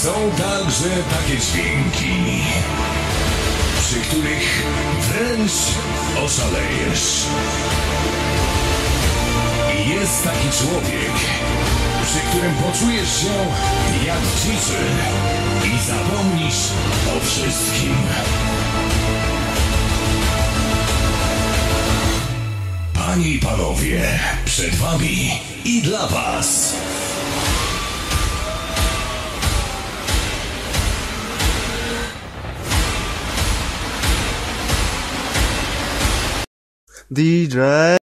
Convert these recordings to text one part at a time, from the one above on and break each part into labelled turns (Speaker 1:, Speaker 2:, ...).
Speaker 1: Są także takie dźwięki, przy których wręcz oszalejesz. I jest taki człowiek, przy którym poczujesz się jak dziczy i zapomnisz o wszystkim. Panie i panowie, przed wami i dla was
Speaker 2: DJ.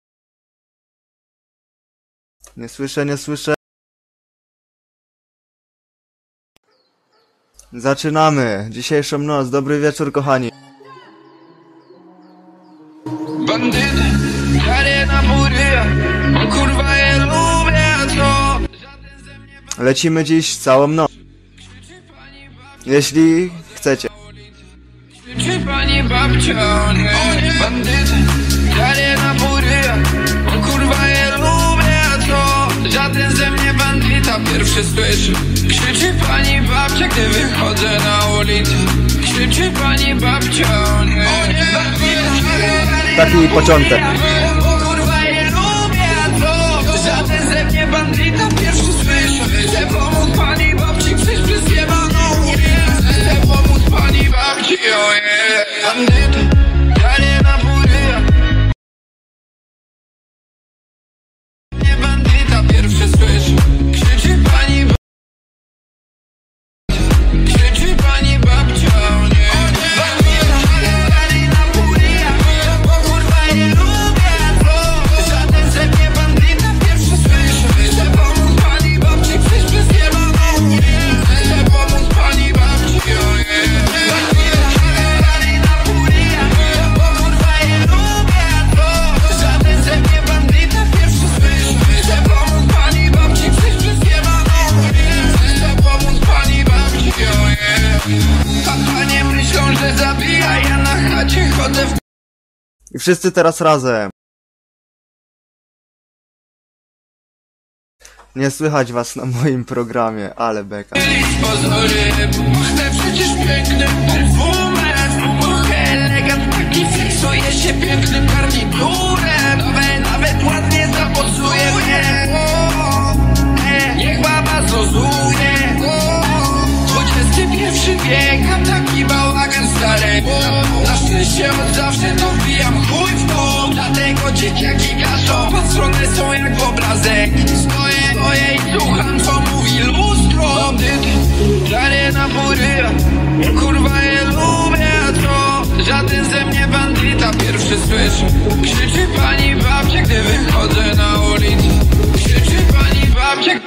Speaker 2: Nie słyszę, nie słyszę. Zaczynamy dzisiejszą noc. Dobry wieczór, kochani.
Speaker 3: Bandyty, jadę na bury, o kurwa je lubię to.
Speaker 2: Lecimy dziś całą noc. Jeśli chcecie.
Speaker 3: Czy pani babcia, nie? Bandyty, jadę na bury, o kurwa je lubię to. Żaden ze mnie bandyta pierwszy słyszy. Krzyczy pani babcia, gdy wychodzę na ulicę. Krzyczy pani babcia, nie?
Speaker 2: Taki początek.
Speaker 3: O kurwa je lubię to. Żaden ze mnie bandyta pierwszy słyszy. Chcę pomóc pani babci, chcesz przez jebaną, nie? Chcę pomóc pani babci, oje. Bandyta, jadę na bury. Nie bandyta pierwszy słyszy. Krzyczy pani babcia. Krzyczy pani babcia, nie? Bandyta, jadę na bury. O kurwa je lubię to. Żaden ze mnie bandyta pierwszy słyszy. Chcę pomóc pani babci, chcesz przez jebaną, nie? Chcę pomóc pani babci, oje. Panie myślą, że zabija, ja na chacie chodzę w...
Speaker 2: I wszyscy teraz razem. Nie słychać was na moim programie, ale beka.
Speaker 3: Pozory, pachnę przecież pięknym perfumem. Och, elegant taki fiksuje się pięknym garniturem. Nawet ładnie zapocuje mnie. Niech baba zozuje. XXI wiek, a taki bałagan stary. Na szczęście od zawsze to wbijam chuj w to. Dlatego dzieciaki gaszą, patrzone są jak obrazek. Stoję i słucham, co mówi lustro. Bandyty, jadę na bury, kurwa je lubię to. Żaden ze mnie bandyta pierwszy słyszy. Krzyczy pani babcia, gdy wychodzę na ulicę. Krzyczy pani babcia.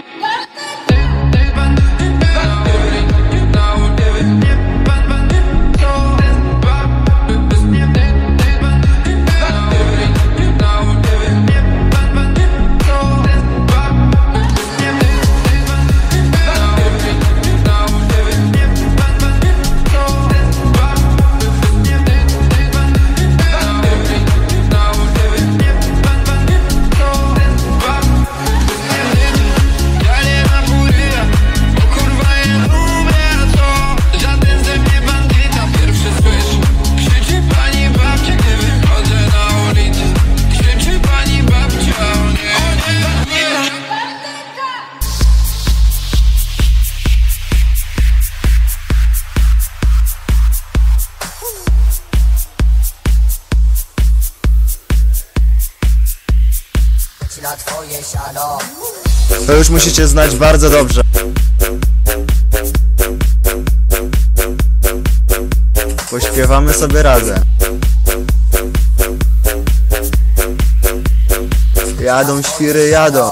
Speaker 2: To już musicie znać bardzo dobrze. Pośpiewamy sobie razem. Jadą świry, jadą.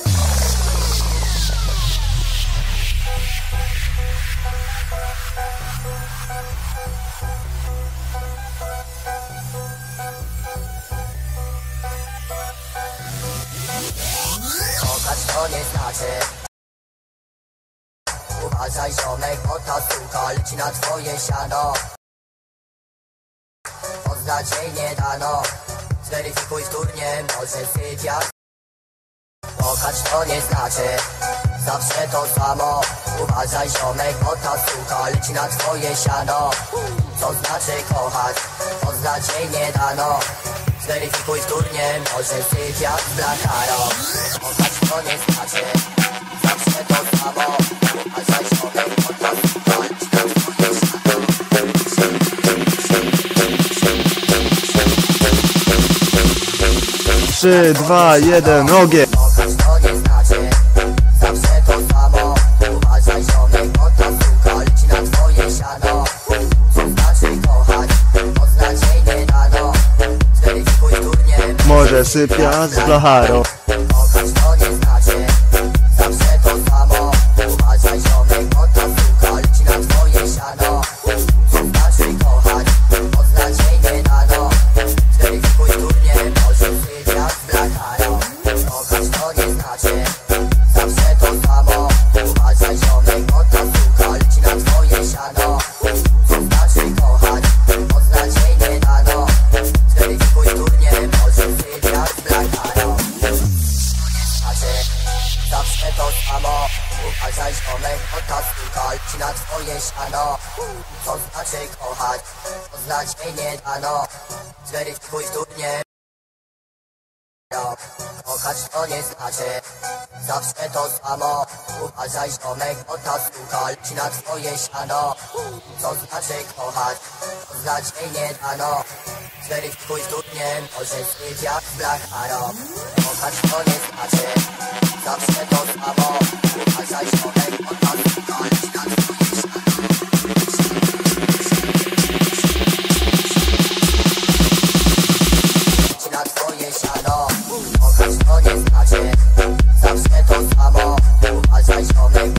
Speaker 4: To nie znaczy. Uważaj ziomek, bo ta suka leci na twoje siano. Poznać jej nie dano. Zweryfikuj wtórnie, może sypiać. Pokaż to nie znaczy. zawsze to samo. Uważaj ziomek, bo ta suka leci na twoje siano. Co znaczy kochać, poznać jej nie dano. Zweryfikuj wtórnie, może syf jak blakaro. Kochać to nie znaczy, zawsze to samo. Uważaj ziomek, bo ta suka leci na twoje siano.
Speaker 2: 3, 2, 1, ogień!
Speaker 4: Kochać to nie znaczy, zawsze to samo. Uważaj ziomek, bo ta suka leci na twoje siano. Co znaczy kochać, poznać jej nie dano. Zweryfikuj wtórnie,
Speaker 2: Może sypia z blacharo.
Speaker 4: kochać to nie znaczy, zawsze to samo. Uważaj ziomek, bo ta suka leci na twoje siano. Co znaczy kochać, poznać jej nie dano. Zweryfikuj wtórnie, może syf jak blakaro. Kochać to nie znaczy, zawsze to samo. Uważaj ziomek, bo ta suka leci na twoje siano. Co znaczy kochać, poznać jej nie dano. Zweryfikuj wtórnie, może syf jak blakaro. Zawsze to samo. Uważaj ziomek, bo ta suka leci na twoje siano. Co znaczy kochać, poznać jej nie dano. Zweryfikuj wtórnie. Kochać to nie znaczy, zawsze to samo. Uważaj ziomek, bo ta suka leci na twoje siano. Co znaczy kochać, poznać jej nie dano. Zweryfikuj wtórnie, może syf jak blakaro. Kochać to nie znaczy, zawsze to samo. Uważaj ziomek, bo ta suka leci na twoje siano. Leci na twoje siano. Kochać to nie znaczy, zawsze to samo. Uważaj ziomek.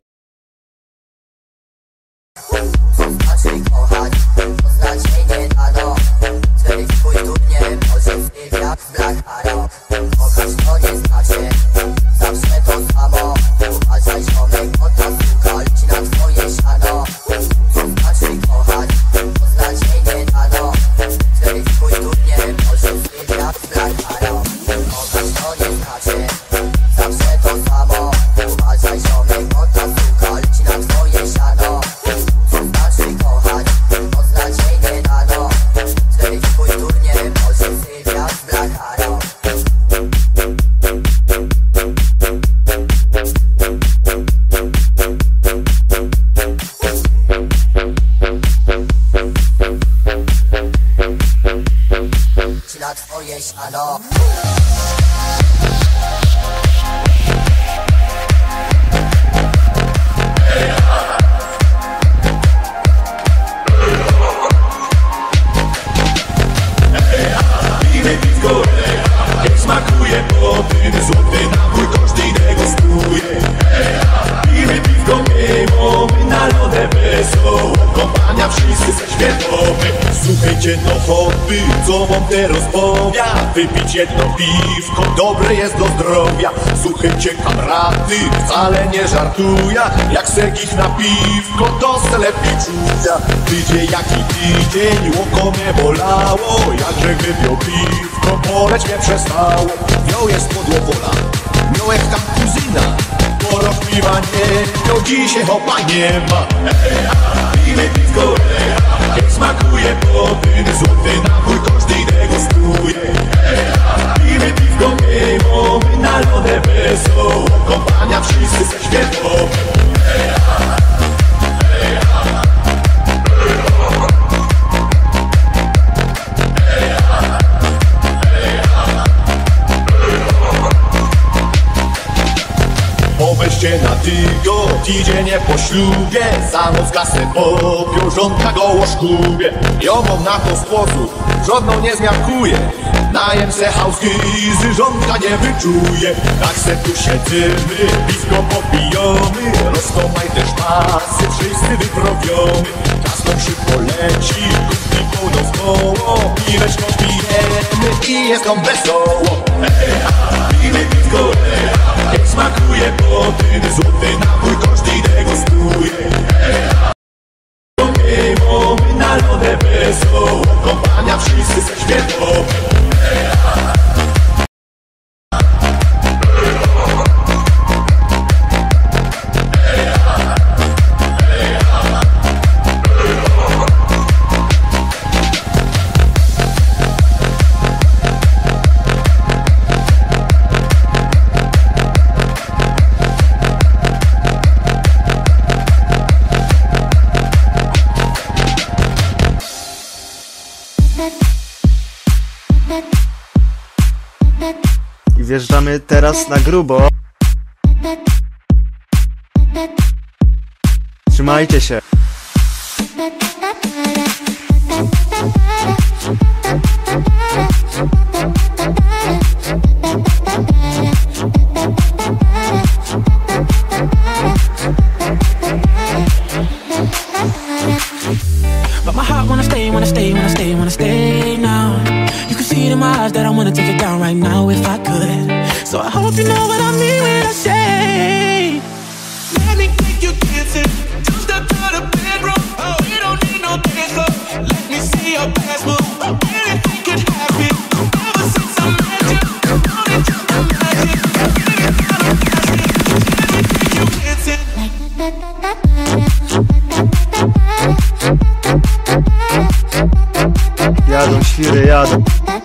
Speaker 4: Co znaczy kochać, poznać jej nie dano. Zweryfikuj wtórnie, może syf jak blakaro. Kochać to nie znaczy, zawsze to samo. Uważaj ziomek, bo ta suka leci na twoje siano. Co znaczy kochać, poznać jej nie dano. Zweryfikuj wtórnie, może syf jak blakaro. Kochać to nie znaczy, zawsze to samo. Uważaj ziomek, bo ta suka leci na twoje siano. Co znaczy kochać, poznać jej nie dano. Zweryfikuj wtórnie, może syf jak blakaro. Leci na twoje siano.
Speaker 1: Pijmy piwko, jak smakuje potem złoty napój, każdy degustuje. Pijmy piwko, my na lodę wesoło, kompania wszyscy ze światowy. Słuchajcie no hobby, co wam teraz powiem. Wypić jedno piwko, dobre jest do zdrowia. Słuchajcie kamraty, wcale nie żartuję. Jak segich na piwko, to se lepiej czuja. Tydzień jaki tydzień, łoko mnie bolało. Jakże wypił piwko, boleć mnie przestało. Miał jest podłowola, miał jak tam kuzyna. Po rok piwa nie miał, dzisiaj hopa nie ma. Pijmy piwko, jak smakuje potem złoty napój, każdy degustuje. Pijmy piwko, my na lodę wesoło, kompania wszyscy ze światowy. Weźcie na tygo, tydzień po ślubie. Za noc kasę popiął, żonka go łożkuje. Ją na to sposób, żadną nie zmiarkuje. Najem se hauskizy, żonka nie wyczuje. Tak se tu siedzimy, piwko popijamy. Rozkopaj też masy, wszyscy wyprowiony. Czas nam szybko leci, kuchni północ koło. Piweczko pijemy i jest nam wesoło. Pijmy piwko, jak smakuje potem złoty napój, każdy degustuje. My na lodę wesoło, kompania wszyscy ze światowy.
Speaker 2: wjeżdżamy teraz na grubo. Trzymajcie się.
Speaker 5: But my heart wanna stay, wanna stay, wanna stay, wanna stay now. You can see it in my eyes that I wanna take it down right now if I could. So I hope you know what I mean when I say, let me take you dancing. Just step to the bedroom. Oh, we don't need no dancer. Let me see your best move. Anything could happen. Ever since I met you, don't need just the magic. Baby, I'm passion. Let me take you dancing.
Speaker 2: Jadą świry, jadą.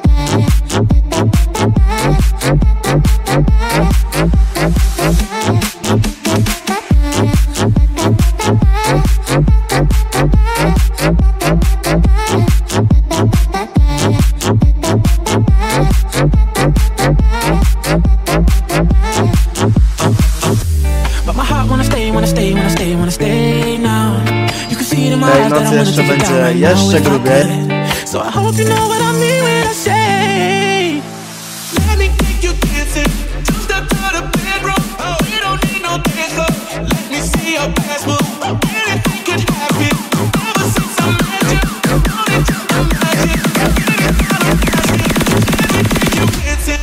Speaker 2: Tej nocy jeszcze będzie jeszcze grubiej.
Speaker 5: So I hope you know what I mean when I say, let me take you dancing. Two step to the bedroom. Oh, we don't need no dancer. Let me see your best move. Anything could happen. Ever since I met you, don't need just the magic. Baby, I'm passion. Let me take you dancing.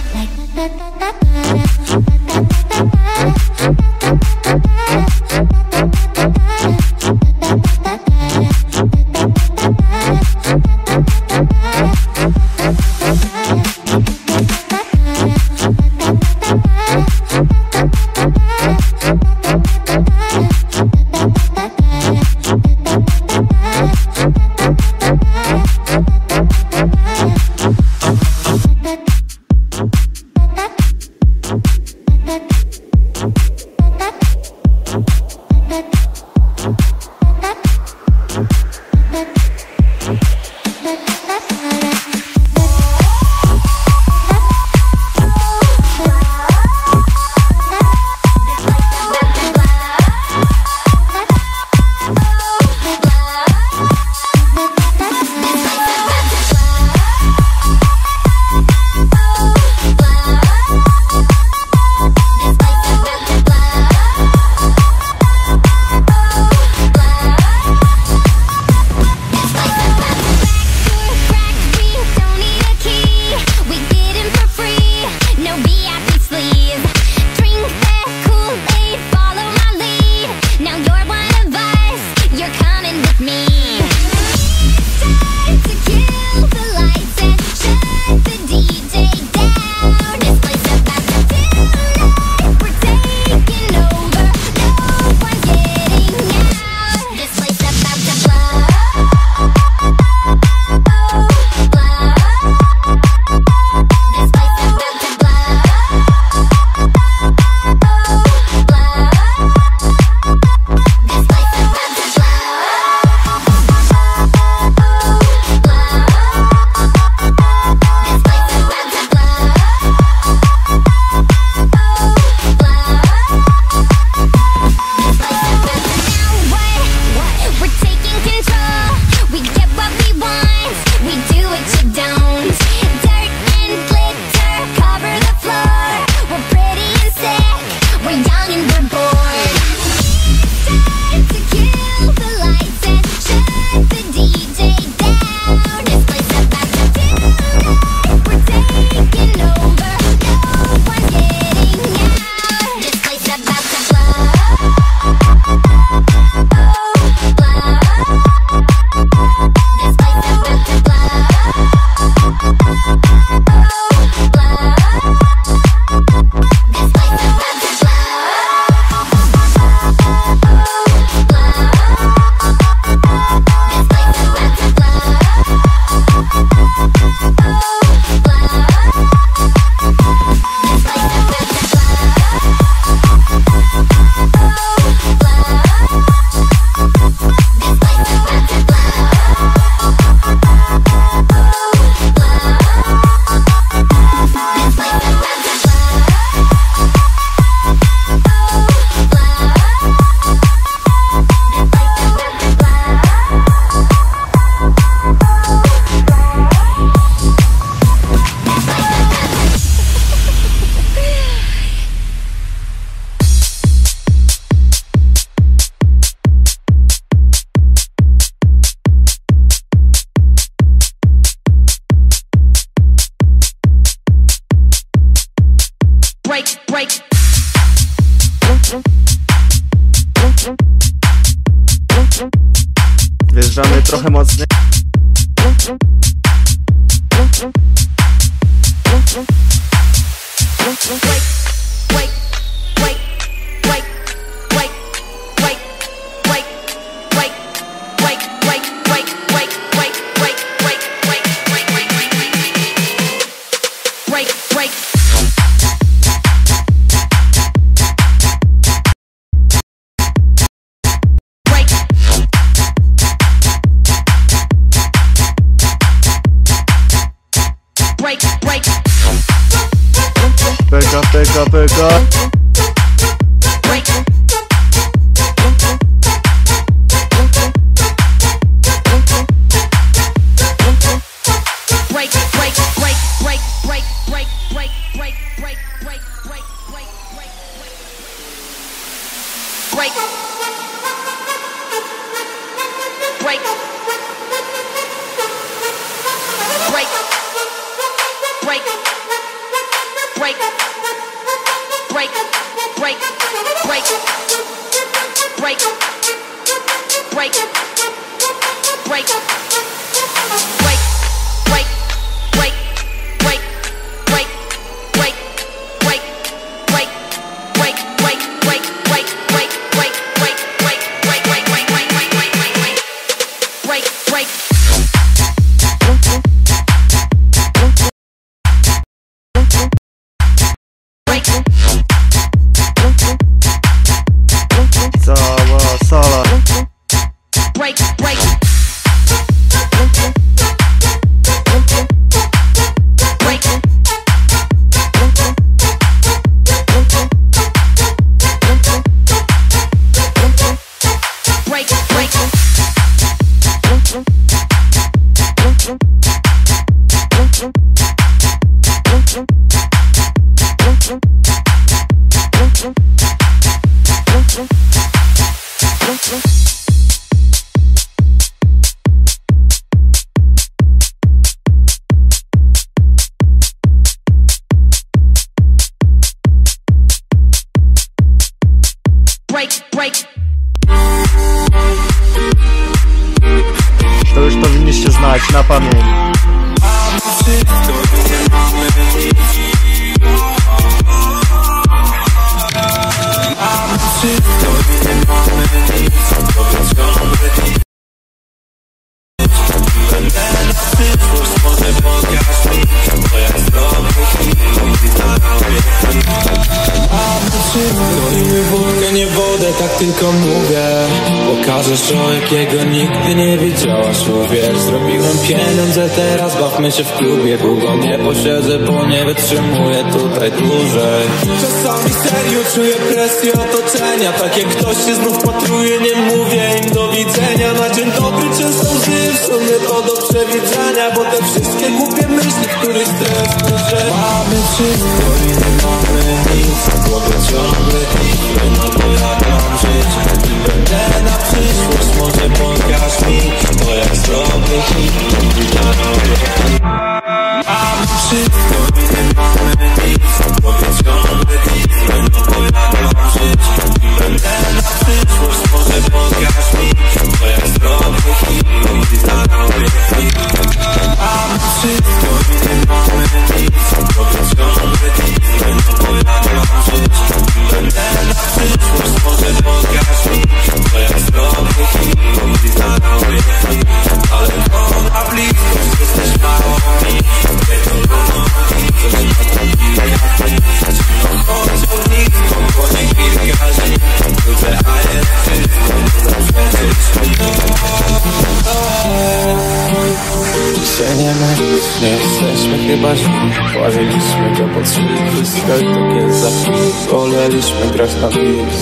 Speaker 2: Wjeżdżamy trochę mocniej. Pyka, pyka. Cała sala. To już powinniście znać na pamięć.
Speaker 6: Nie wodę, tak tylko mówię. Pokażesz o jakiego nigdy nie widziałaś. Uwierz, zrobiłem pieniądze, teraz bawmy się w klubie. Długo nie posiedzę, bo nie wytrzymuję tutaj dłużej. Czasami serio czuję presję otoczenia. Tak jak ktoś się znów patruje, nie mówię im do widzenia. Na dzień dobry często łzy, w sumie to do przewidzenia. Bo te wszystkie głupie myśli, których stres duże. Mamy wszystko i nie mamy nic. W głowie ciągle tifle, no bo jak mam żyć i będę na przyszłość. Może pokaż mi to, jak zrobię hit. Mamy wszystko i nie mamy nic. W głowie ciągle tifle, no bo jak mam żyć i będę na przyszłość. Może pokaż mi to, jak zrobię hit. Mamy wszystko i nie mamy nic. W głowie ciągle tifle, no bo jak mam żyć i będę na przyszłość. Może pokaż mi to, jak zrobię hit. Ale ona blisko, jesteś mało mi. Chodź o blisko, bo nie kilka dni. Duże ajenty, dzisiaj nie ma nic, nie jesteśmy chyba źli. Pławiliśmy go pod swój wszystko i tak jest za chwil. Woleliśmy grać na bis.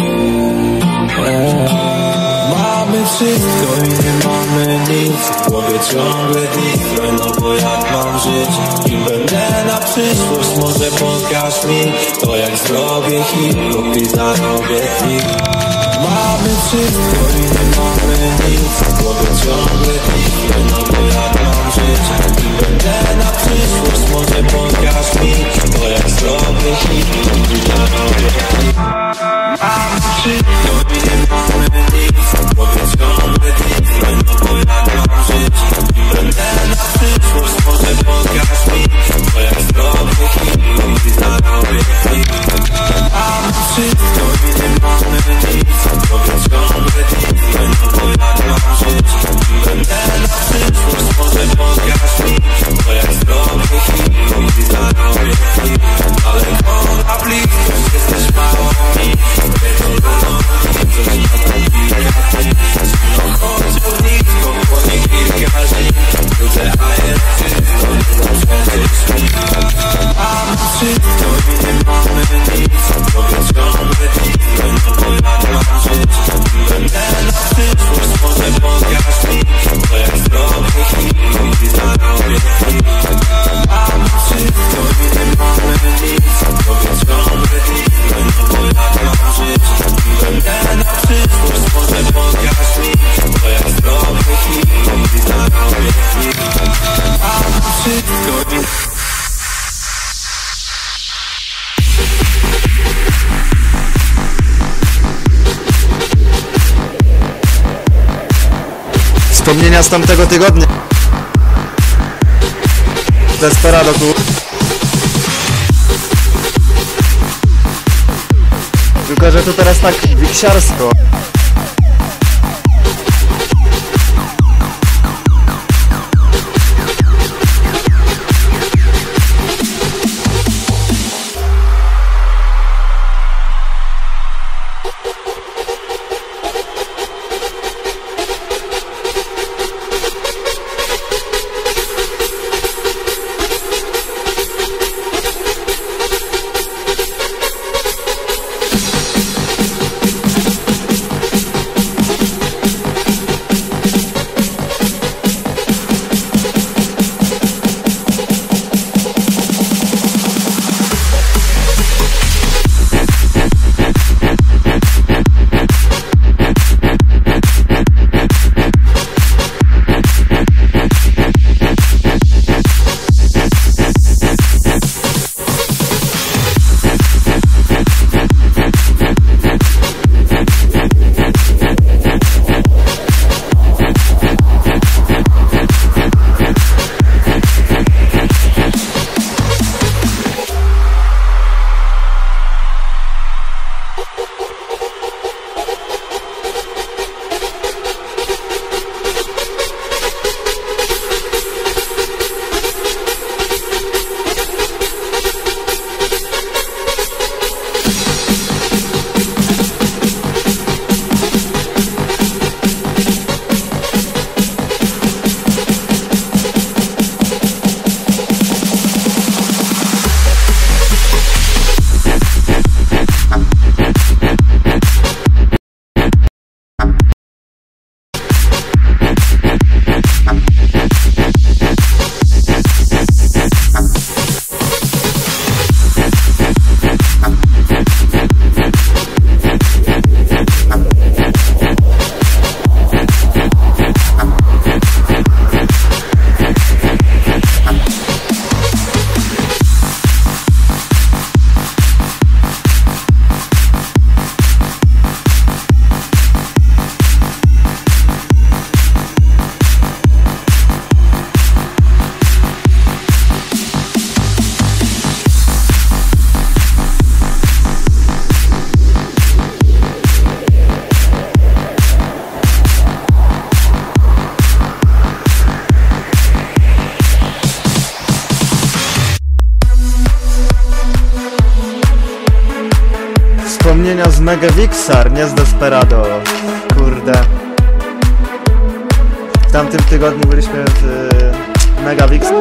Speaker 6: Mamy wszystko i nie mamy nic. W głowie ciągle tifle, no bo jak mam żyć i będę na przyszłość. Może pokaż mi to, jak zrobię hit lub i zarobię hit. Mamy wszystko i nie mamy nic. W głowie ciągle tifle, no bo jak mam żyć i będę na przyszłość. Może pokaż mi to, jak zrobię hit lub i zarobię hit. Mamy wszystko i nie mamy nic. W głowie ciągle tifle, no bo
Speaker 2: Wspomnienia z tamtego tygodnia. Desperado tu. Tylko, że tu teraz tak wiksiarsko. Wspomnienia z Mega Vixar, nie z Desperado. Kurde. W tamtym tygodniu byliśmy w Mega Vixar.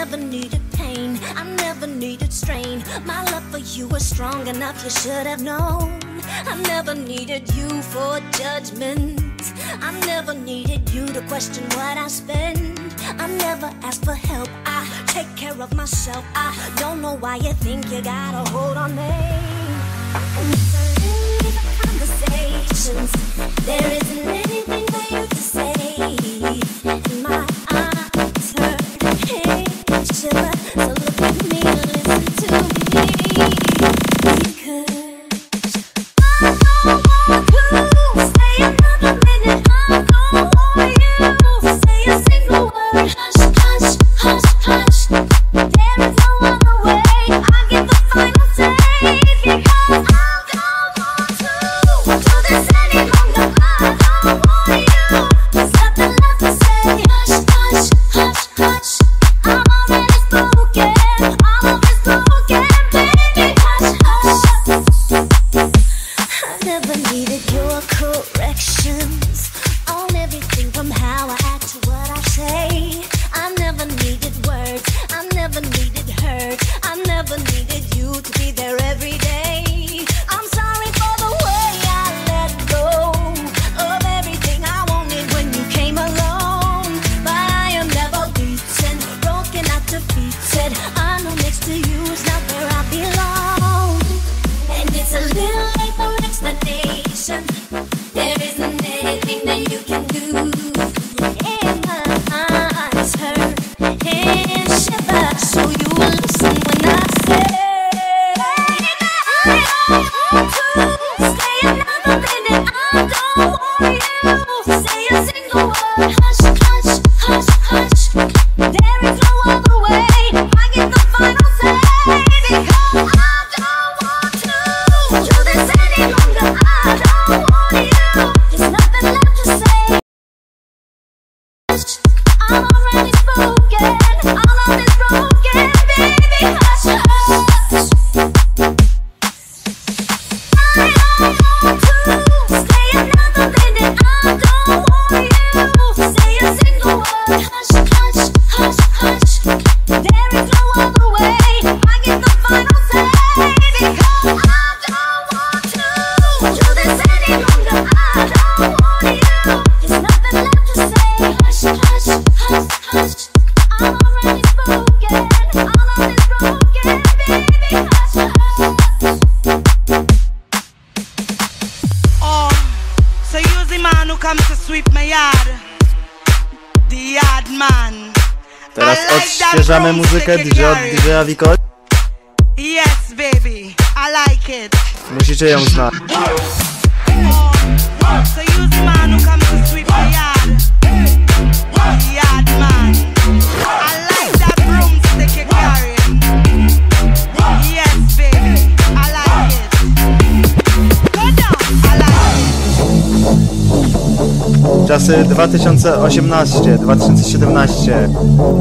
Speaker 7: never needed pain, I never needed strain. My love for you was strong enough, you should have known. I never needed you for judgment, I never needed you to question what I spend. I never asked for help, I take care of myself. I don't know why you think you got a hold on me. Conversations, there isn't anything for you to say. And my eyes hurt, hey, shiver. So look at me, listen to me, because I don't want to stay another minute. I don't want you to say a single word. Hush, hush, hush, hush. There is no other way. I give the final say, because I don't want to do this any longer. I don't want you. There's nothing left to say. Hush, hush, hush, hush. I'm already spoken. All of it's broken, baby. Hush, hush. I never needed your corrections on everything from how I act to what I say. I never needed words, I never needed hurt, I never needed you to be there every day. I'm sorry for the way I let go of everything I wanted when you came along. But I am never beaten, broken, not defeated. I know next to you is not where I belong. And it's a little late for explanation. There isn't anything that you can do. And my eyes hurt and shiver. So you will listen when I say I don't want to stay another minute. I don't want you to say a single word. Hush, hush, hush, hush. There is no other way. I give the final say, because I don't want to do this any longer. I don't want you. There's nothing left to say. Hush, I'm already spoken. All of it's broken, baby. Hush, hush. I don't want to stay another minute. I don't want you to say a single word. Hush, hush, hush, hush. There is no other way. I give the final say, because I don't want to do this any longer. I don't want you. There's nothing left to say. Hush, hush, hush, hush. I'm already spoken. All of it's broken, baby. Hush, hush.
Speaker 8: Oh, so you's the man who comes to sweep my yard. The yard man.
Speaker 2: Teraz
Speaker 8: I like that
Speaker 2: odświeżamy muzykę
Speaker 8: broomstick
Speaker 2: DJ
Speaker 8: you
Speaker 2: od
Speaker 8: carry.
Speaker 2: DJ-a Wiko.
Speaker 8: Yes, baby, I like it.
Speaker 2: Musicie ją znać.
Speaker 8: Oh, so you's the man who comes to sweep my yard. The yard man. I like that broomstick you carry. Yes, baby, I like it. Go down, I like it.
Speaker 2: Czasy 2018, 2017.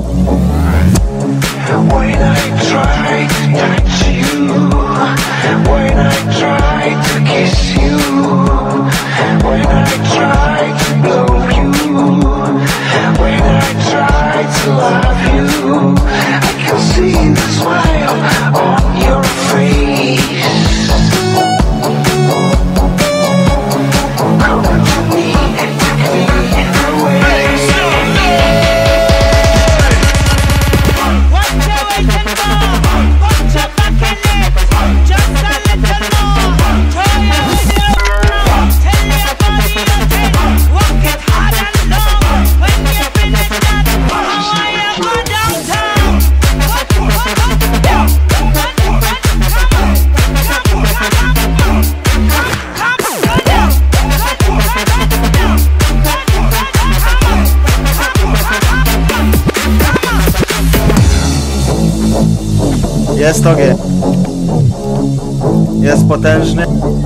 Speaker 1: When I try to touch you, when I try to kiss you, when I try to blow you, when I try to love you, I can see the smile on your face. Come to me and take me away.
Speaker 8: Watch your way and go. Watch your back and it. Just a little more. Throw your head around. Tell your body to take. Walk it hard and low. When you finish that, I want you to go downtown.
Speaker 2: Jest ogień. Jest potężny.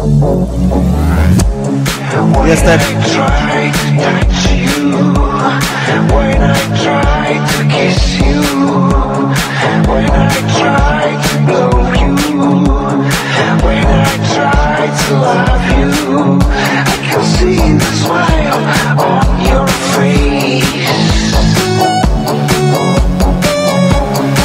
Speaker 2: Jest też.
Speaker 1: Try to touch you, when I try to kiss you, when I try to blow you, when I try to love you, I can see the smile on your face.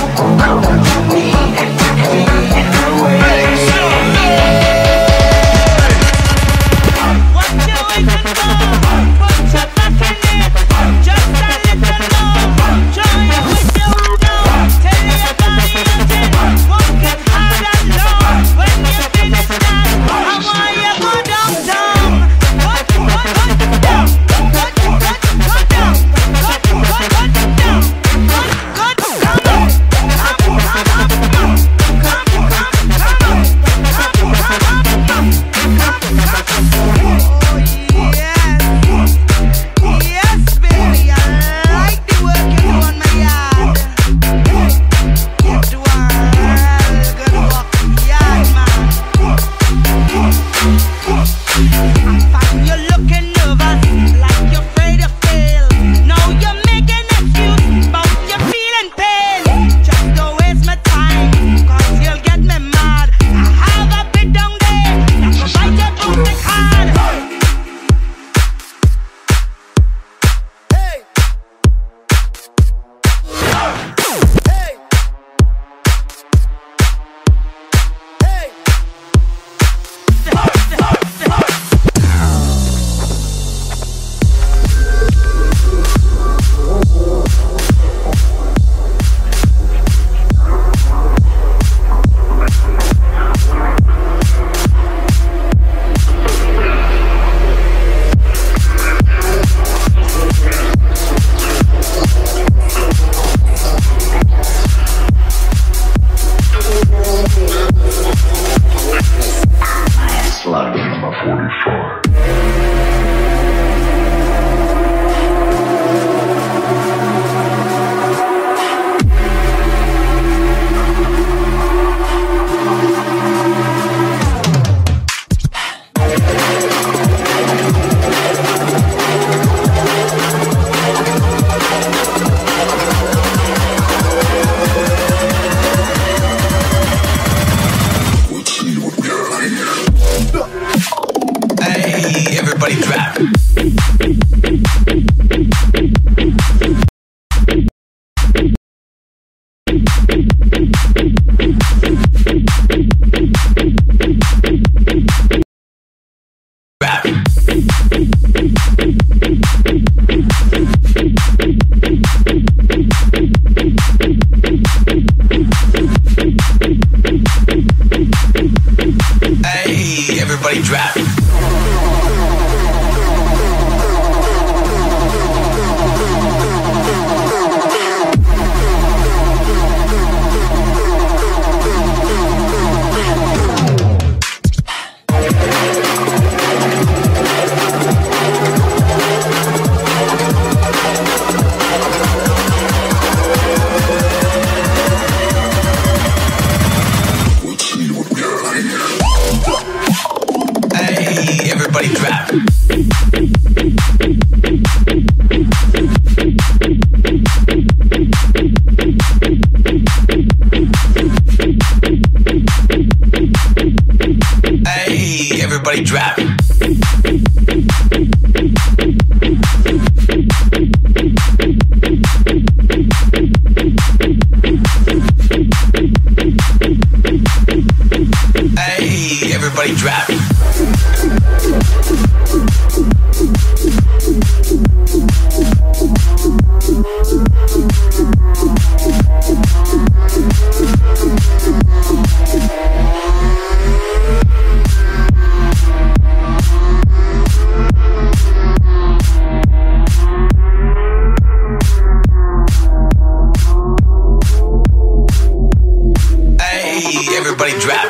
Speaker 3: everybody drop. Hey, everybody drop. Hey, everybody drop.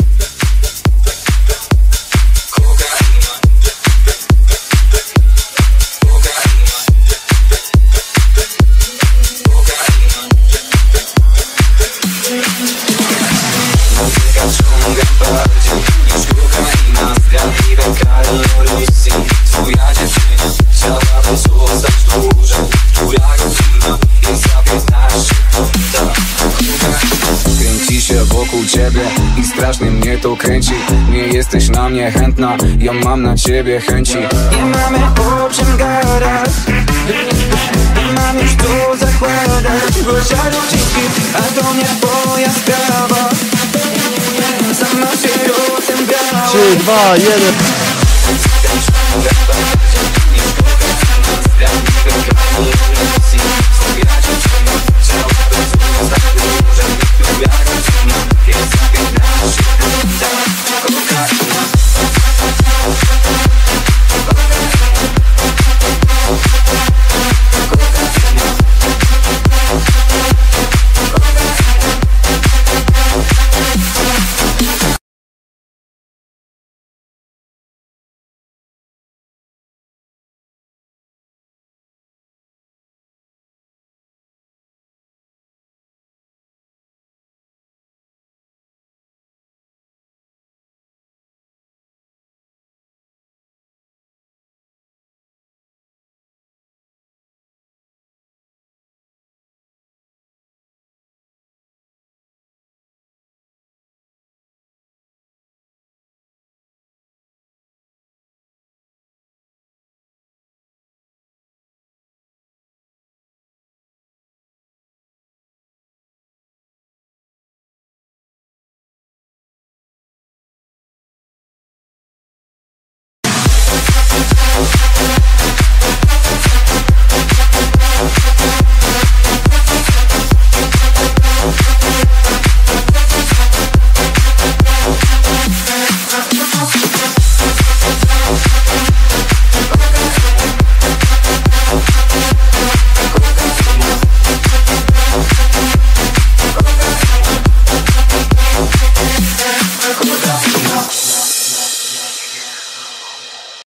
Speaker 6: Kręci się wokół ciebie i strasznie mnie to kręci. Nie jesteś na mnie chętna, ja mam na ciebie chęci. Nie mamy o czym gadać, nie mam już tu zakładać. Posiadł dzięki, a to nie twoja sprawa. Sama się rozembrała.
Speaker 2: 3, 2, 1.